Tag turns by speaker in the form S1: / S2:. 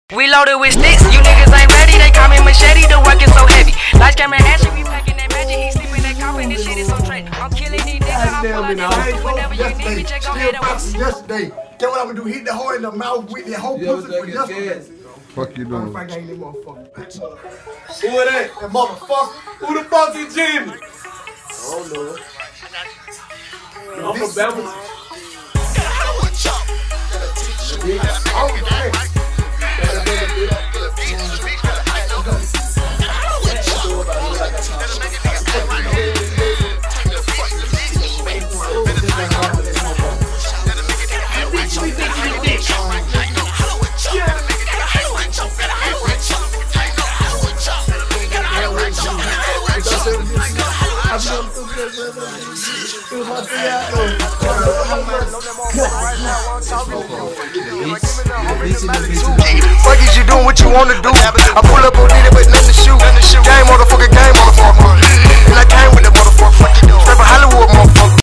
S1: We loaded with sticks, you niggas ain't ready, they call me machete, the work is so heavy. Lights, camera, action, we packing that magic, he sleeping that coffin, this shit is on track. I'm killing these niggas, I'm pulling it whenever you need me, check on head and walk.
S2: Yesterday, get what I'm gonna do, hit the hole in the mouth with the whole pussy for yesterday.
S3: Fuck you doing?
S2: Who are that?
S4: That motherfucker. Who the fuck is Jimmy?
S2: I don't know.
S4: I'm from Bumn.
S2: Fuck is you doing what you wanna do? I pull up